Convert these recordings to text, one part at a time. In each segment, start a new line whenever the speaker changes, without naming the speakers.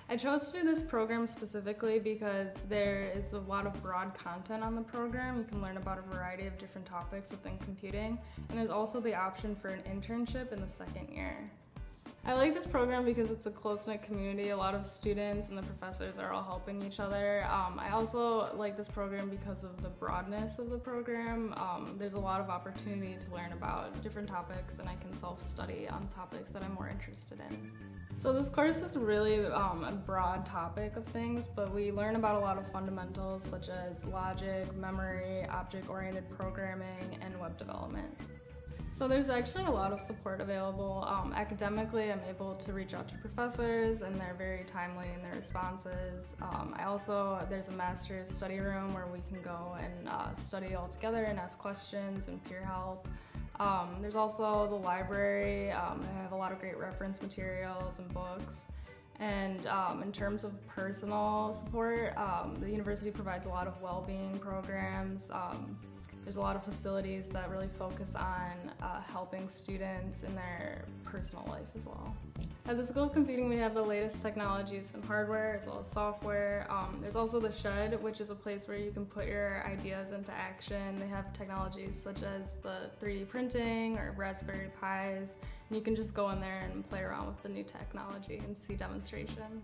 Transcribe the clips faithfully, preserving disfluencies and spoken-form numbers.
I chose to do this program specifically because there is a lot of broad content on the program. You can learn about a variety of different topics within computing, and there's also the option for an internship in the second year. I like this program because it's a close-knit community. A lot of students and the professors are all helping each other. Um, I also like this program because of the broadness of the program. Um, there's a lot of opportunity to learn about different topics, and I can self-study on topics that I'm more interested in. So this course is really um, a broad topic of things, but we learn about a lot of fundamentals such as logic, memory, object-oriented programming, and web development. So there's actually a lot of support available. Um, academically, I'm able to reach out to professors, and they're very timely in their responses. Um, I also, there's a master's study room where we can go and uh, study all together and ask questions and peer help. Um, there's also the library. Um, I have a lot of great reference materials and books. And um, in terms of personal support, um, the university provides a lot of well-being programs. Um, There's a lot of facilities that really focus on uh, helping students in their personal life as well. At the School of Computing, we have the latest technologies and hardware as well as software. Um, there's also the Shed, which is a place where you can put your ideas into action. They have technologies such as the three D printing or Raspberry Pis, and you can just go in there and play around with the new technology and see demonstrations.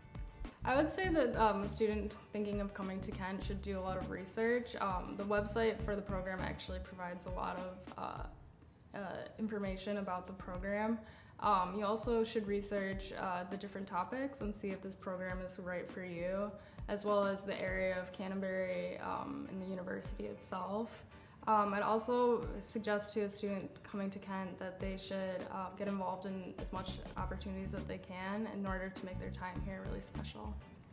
I would say that um, a student thinking of coming to Kent should do a lot of research. Um, the website for the program actually provides a lot of uh, uh, information about the program. Um, you also should research uh, the different topics and see if this program is right for you, as well as the area of Canterbury um, and the university itself. Um, I'd also suggest to a student coming to Kent that they should uh, get involved in as much opportunities that they can in order to make their time here really special.